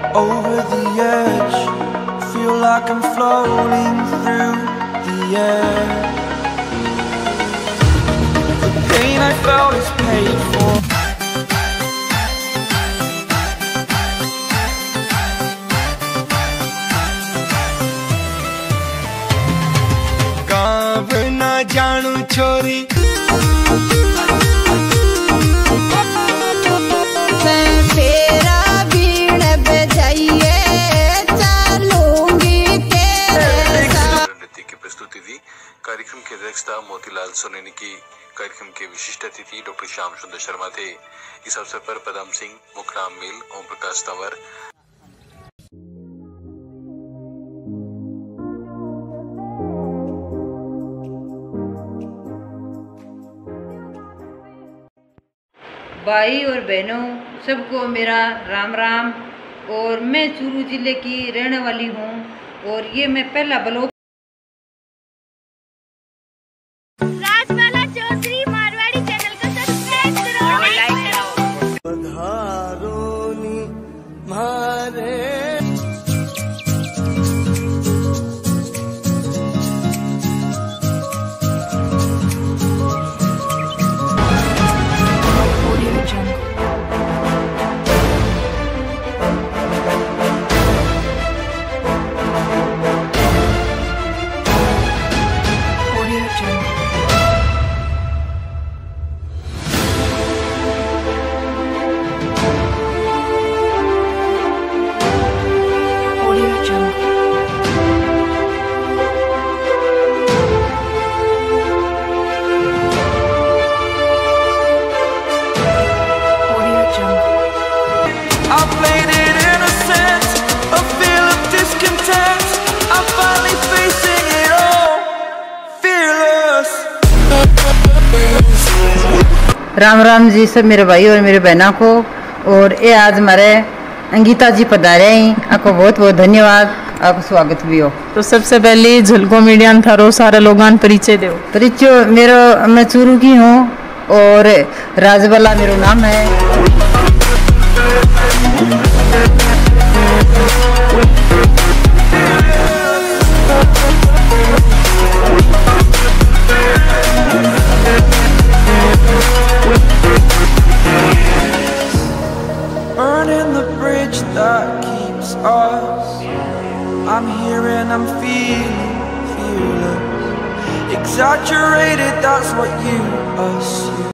over the edge. Feel like I'm floating through the air. The pain I felt is paid for. गाँव ना जानू छोरी कार्यक्रम की अध्यक्षता मोतीलाल सोनेनी की। कार्यक्रम के विशिष्ट अतिथि डॉक्टर श्याम सुंदर शर्मा थे। इस अवसर पर पदम सिंह, मुखराम मिल, ओम प्रकाश तंवर, भाई और बहनों सबको मेरा राम राम। और मैं चूरू जिले की रहने वाली हूँ और ये मैं पहला ब्लॉग राम राम जी सब मेरे भाई और मेरे बहना को। और ये आज हमारे अंकिता जी पधारे हैं, आपको बहुत बहुत धन्यवाद, आपको स्वागत भी हो। तो सबसे पहले झलको मीडिया थारो सारे लोगान परिचय दो। परिचय मेरा, मैं चूरू की हूँ और राजबाला मेरा नाम है। Burning the bridge that keeps us. I'm here and I'm feeling fearless. Exaggerated, that's what you assume.